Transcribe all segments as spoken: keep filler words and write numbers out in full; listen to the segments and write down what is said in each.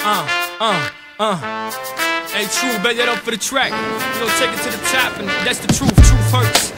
Uh, uh, uh. Hey, true, bet that up for the track. You know, take it to the top, and that's the truth. Truth hurts.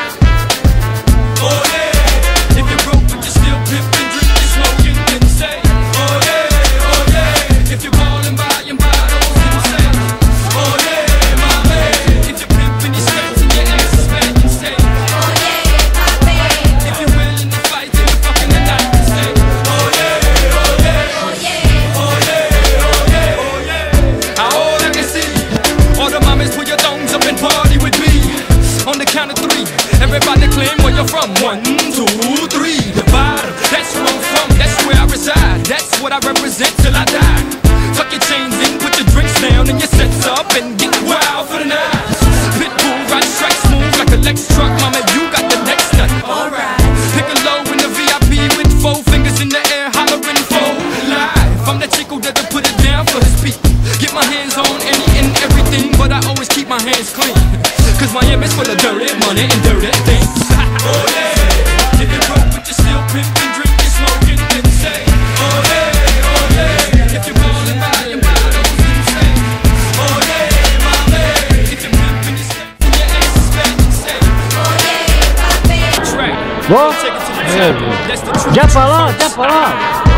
Oh yeah. If you're broke, but you're still pimping, drinking, smoking, then say, oh yeah, oh yeah. If you're ballin', buying bottles, then say, oh yeah, my man. If you're pimping your skirts and your ass is fat, then say, oh yeah, my man. If you're willing to fight, then you're fucking the night, then say, oh yeah, oh yeah, oh yeah, oh yeah, oh yeah, oh yeah. All I can see, all the mamas put your thumbs up and party with me. On the count of three, everybody claim where you're from. One, two, three. The bottom, that's where I'm from, that's where I reside. That's what I represent till I die. Tuck your chains in, put your drinks down and your sets up and get wild for the night. Pitbull, ride strike smooth like a Lex truck. Mama, you got the next nut. Alright. Pick a low in the V I P with four fingers in the air, hollering for live. I'm the chico that'll put it down for his people. Get my hands on any and everything, but I always keep my hands clean. Cause Miami's full of dirty money and dirty things. Oh yeah. If you're broke but you're still pimping, drinking, smoking, then say, oh yeah, oh yeah. If you're ballin', buying bottles, then say, oh yeah, my man. If you're pimping your skirts and your ass is fat, then say, oh yeah, my man. Track. Bom, Take it to the top. That's the truth. já falou, já falou.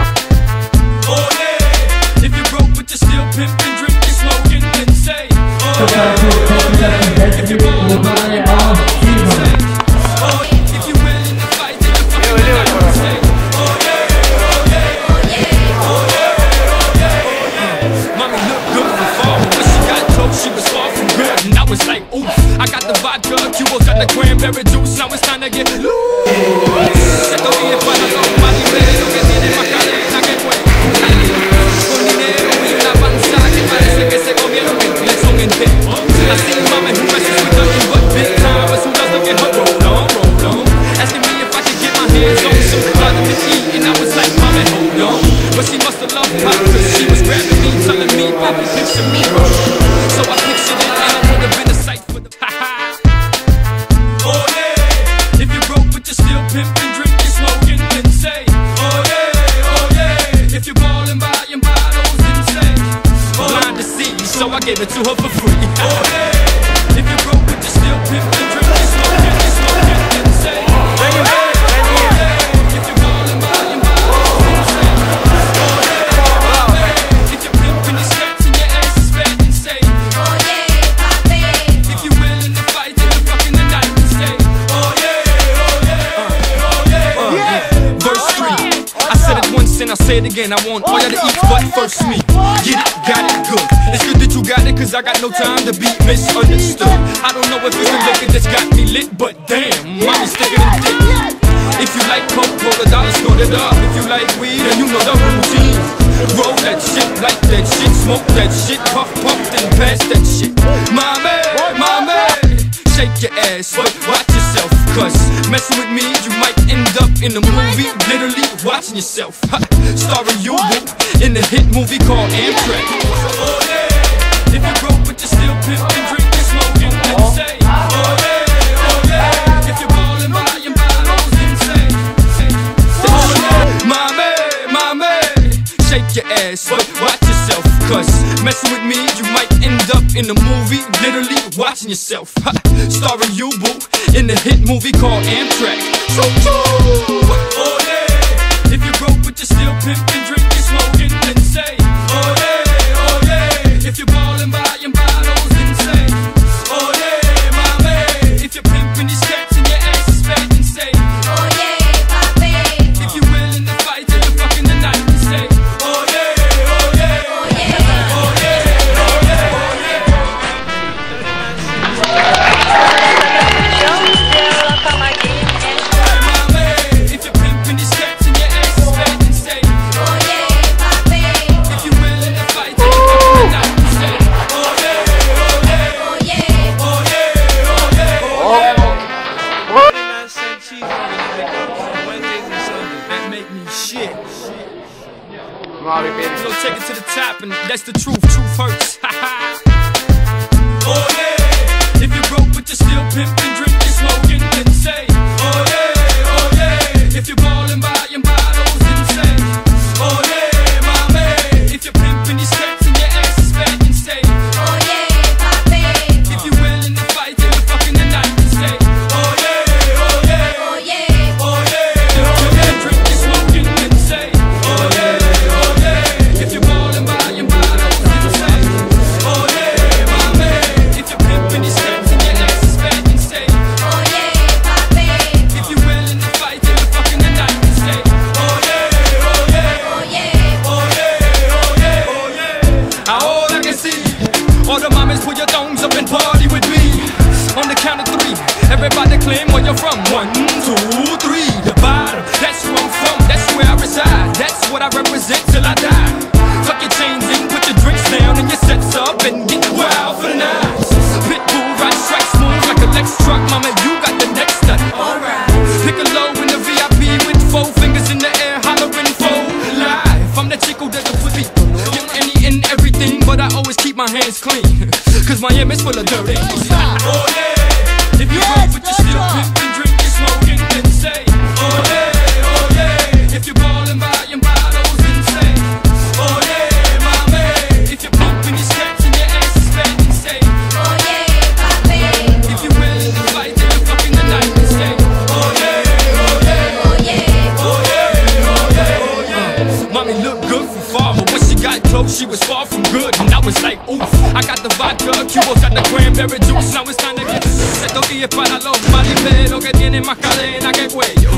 Oh yeah. If you're broke but you're still pimping, drinking, smoking, then say, oh yeah. If you're ballin', buying bottles, then say, oh yeah. If you're willing to fight, then you're fucking the night, then say, oh yeah, oh yeah, oh yeah, oh yeah, oh yeah, oh yeah. Mommy looked good for fall, but when she got told she was far from good, and I was like, ooh, I got the vodka, Cuba got the cranberry juice, now it's time to get loose. Esto viene para los más dinero que tiene más cadena que fue. Con dinero y una panza que parece que se comieron el son entero. Así mama who messes with nothing but big time, but who doesn't get her roll on, roll on. Asking me if I could get my hands on some vitamin E, and I was like, mama, hold on. But she must have loved pop, cause she was grabbing me, telling me, baby, picture me. So I pictured it, and I would have been a sight for the oh yeah. If you're broke but you're still pimping, drinking, smoking, then say, oh yeah, oh yeah. If you're ballin', buying bottles, then say, oh, blind to see, so I gave it to her for free. Oh yeah. If you're broke but you're still pimping, drinking, smoking, then smoking, then say, oh yeah, oh yeah. If you're ballin', buying bottles, then say, oh yeah, oh yeah. If you're pimping your skirts and your ass is fat, then say, oh yeah, papi. If you're willing to fight, then you're fucking the night, then say, oh yeah, oh yeah, oh yeah, oh yeah. Verse three. I said it once and I'll say it again. I want all y'all to eat but first me. Get it, got it, good. It's good that you got it, cause I got no time to be misunderstood. I don't know if it's the liquor that's got me lit, but damn, mommy's thicker than dick. If you like coke, roll a dollar, snort it up. If you like weed, then you know the routine. Roll that shit, like that shit, smoke that shit, puff, puff, then pass that shit. My man, my man, shake your ass, but watch yourself, cause messing with me, you might end up in a movie, literally watching yourself. Ha, starring you, boo, in the hit movie called Amtrak. Oh yeah, if you're broke but you're still pimping, drinking, smoking, then say, oh yeah, oh yeah. If you're ballin', buying bottles, then say, oh yeah. My man, my man, shake your ass, but watch yourself, cause messing with me, you might end up in a movie, literally watching yourself. Ha, starring you, boo, in the hit movie called Amtrak. So true. Oh yeah. If you're broke but you're still pimping, drinking, smoking, then say, oh yeah, oh yeah. If you're ballin', buying bottles, then say, oh yeah, my man. If you're pimping your skirts and your ass is fat, then say, oh yeah, papi. If you're willing to fight, then you're fucking the night, then say, oh yeah, oh yeah, oh yeah, oh yeah, oh yeah, oh yeah. My man, if you're pimping your skirts and your ass is fat, then say, oh yeah, papi. If you're willing to fight, then you're fucking the night, then say, oh yeah, oh yeah, oh yeah, oh yeah, oh yeah, oh yeah. That make me shit. So take it to the top, and that's the truth. Truth hurts. Oh yeah. If you're broke but you're still pimping, drinking, smoking, then say, oh yeah, oh yeah. If you're ballin', buying bottles, then say, oh yeah, my man. If you're pimping your skirts but I always keep my hands clean. Cause my image full of dirty. Oh yeah, if you broke but you still pimpin', drinkin', smoking, then say, oh yeah, oh yeah. If you're ballin', buying bottles, then say, oh yeah, my man. If you're pumping these cats and your ass is fat, then say, oh yeah, papi. If you're willing to fight, then you're fucking the night, then say, oh yeah, oh yeah, oh yeah, oh yeah, oh yeah, oh yeah. Mommy looked good from far, but when she got close, she was far from good. And I was like, oof, I got the vodka, Cubo's got the cranberry juice. Now it's time to get estos días para los mariperos que tienen más cadena que cuello.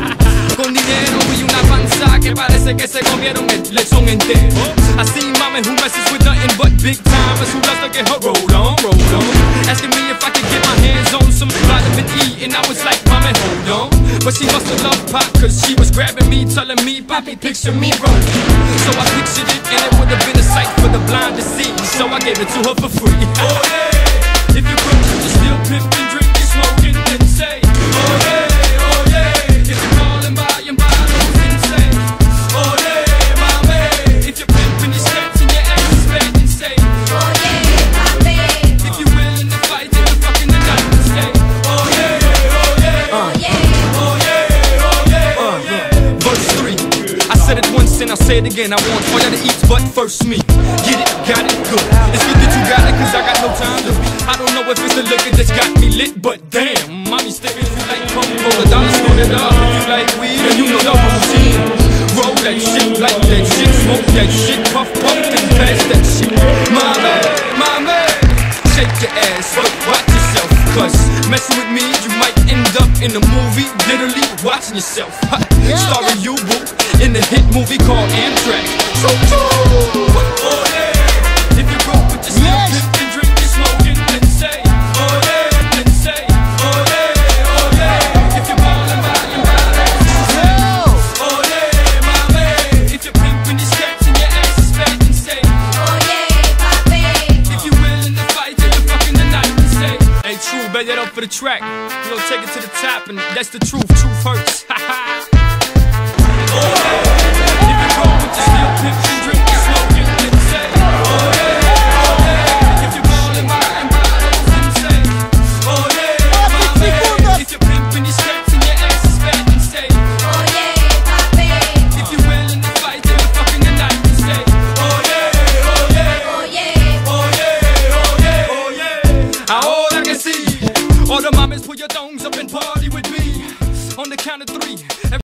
Con dinero y una panza que parece que se comieron el lechón entero. I see mama who messes with nothing but big timers who loves to get her roll on, roll on. Asking me if I could get my hands on some vitamin E, and I was like, mama, hold on. But she must have loved pop, cause she was grabbing me, telling me, Poppy, picture me rolling. So I pictured it, and it would have been a sight for the blind to see. So I gave it to her for free. Oh yeah, if you broke, you still pimpin', drinkin', smoking, then say, oh yeah, oh yeah. If you're ballin', buying bottles, then say, oh yeah, my man. If you're pimpin' these cats and your ass is fat, then say, oh yeah, papi. If you're willing to fight, then you're fucking the night, then say, oh yeah, oh yeah, oh yeah, oh yeah, oh yeah, oh yeah. Verse three, I said it once and I'll say it again. I want all y'all to eat, but first me. Get it, got it, good. It's good that you got it, cause I got no time to be. I don't know if it's the liquor that's got me lit, but damn, mommy sticking. If you like pump, roll the dollar, smoke it up. If you like weed, then you know the routine. Roll that shit, like that shit, smoke that shit, puff, puff, and pass that shit. My man, my man, shake your ass, but watch yourself, cause messing with me, you might end up in a movie, literally watching yourself. Ha, starring you, boo, in the hit movie called Amtrak. So true. Oh yeah, if you broke but you still pimpin', drinkin', smoking, then say, oh yeah, then say, oh yeah, oh yeah. If you're ballin', buying bottles, then say, oh yeah, my man. If you're pimpin' these cats and your ass is fat, then say, oh yeah, papi. If you're willing to fight, then you're fucking the night, then say, hey, true, bet that up for the track. You know, take it to the top, and that's the truth. Truth hurts. Ha ha.